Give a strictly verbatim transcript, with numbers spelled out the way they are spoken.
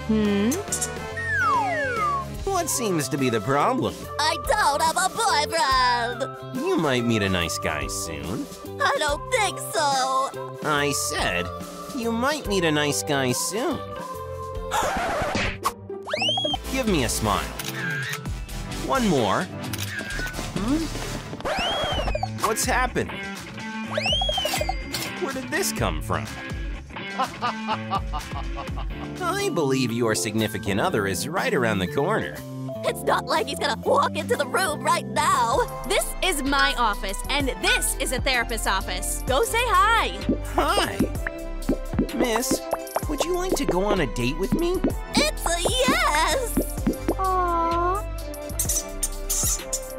Hmm? What seems to be the problem? I don't have a boyfriend! You might meet a nice guy soon. I don't think so! I said, you might meet a nice guy soon. Give me a smile. One more. Hmm? What's happening? Where did this come from? I believe your significant other is right around the corner. It's not like he's gonna walk into the room right now. This is my office, and this is a therapist's office. Go say hi. Hi. Miss, would you like to go on a date with me? It's a yes! Aww.